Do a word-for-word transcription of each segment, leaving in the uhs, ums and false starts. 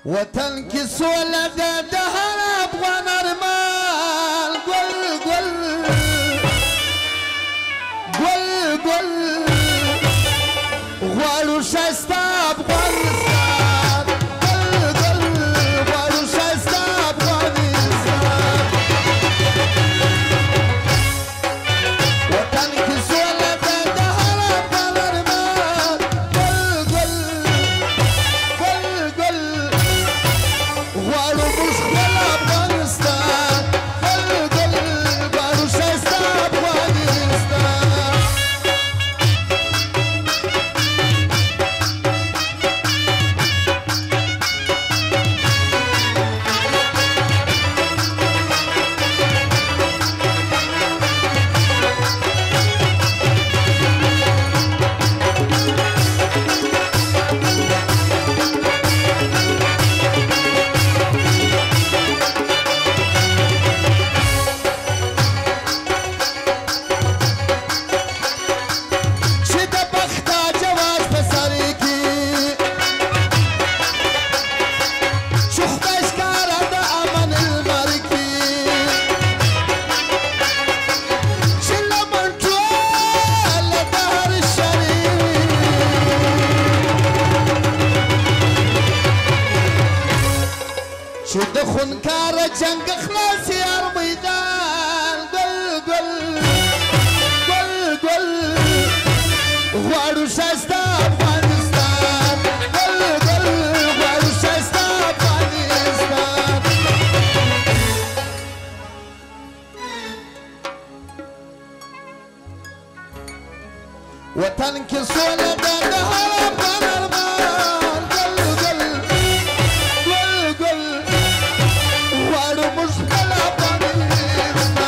وطن کی سوله د هر افغان ارمان ګل ګل ګل ګل غواړو ښایسته افغانستان ګل ګل غواړو ښایسته افغانستان وطن کی سوله د هر افغان ارمان ګل ګل ګل ګل غواړو موږ خپل افغانستان ګل ګل غواړو ښایسته افغانستان چې د خونکار جنگ خلاص یار میدان ګل ګل ګل ګل غواړو ښایسته افغانستان ګل ګل غواړو ښایسته افغانستان وطن کې سوله ده د هر افغان ارمان ګل ګل ګل ګل غواړو موږ خپل افغانستان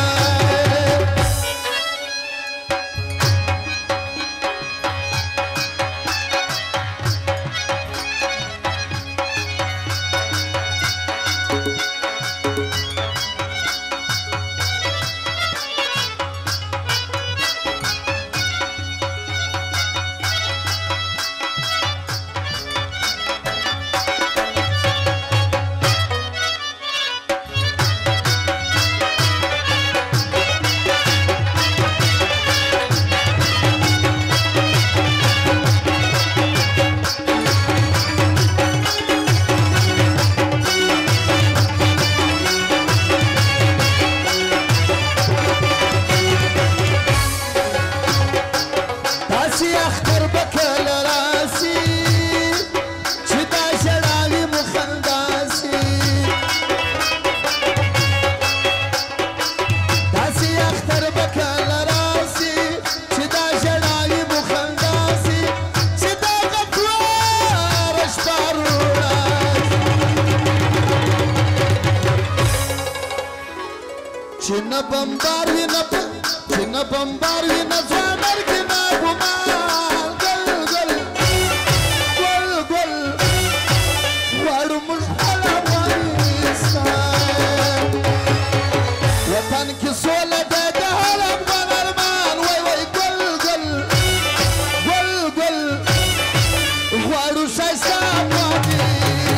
چې نه بمبار وي نه چې نه بمبار وي نه ځوانر کې نه ګمان ګل ګل ګل ګل غواړو موږ خپل افغانستان وطن کې سوله ده د هر افغان ارمان وای وای ګل ګل ګل ګل غواړو ښایسته افغانستان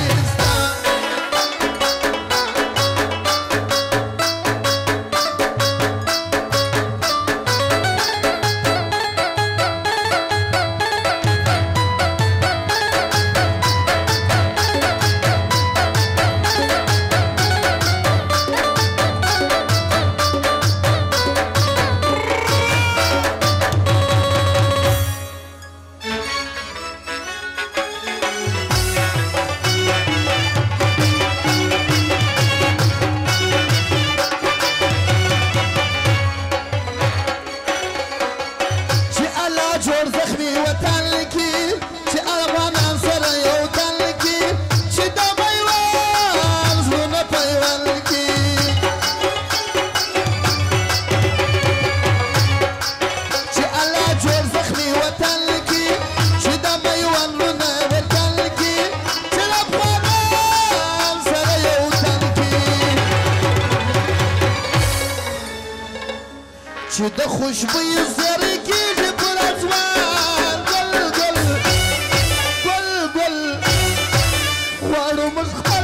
چې د خوشبویو زری کېږي پر اسمان ګل ګل ګل ګل غواړو موږ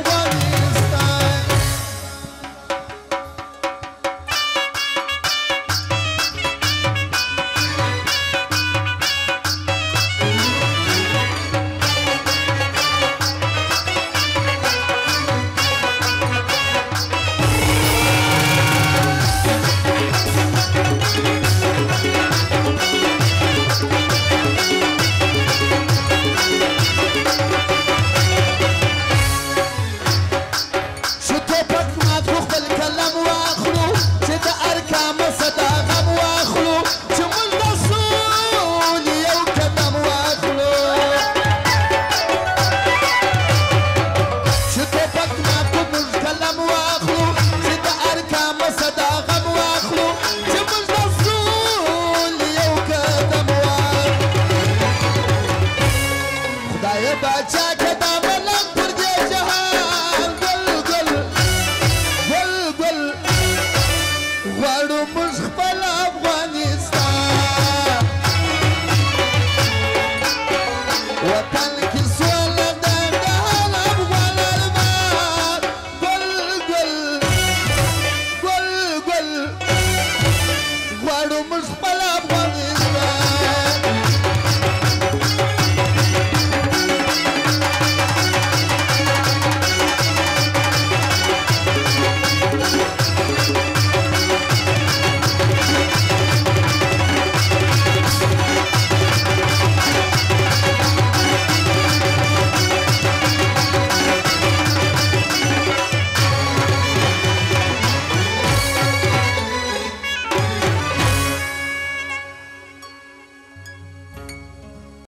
افغان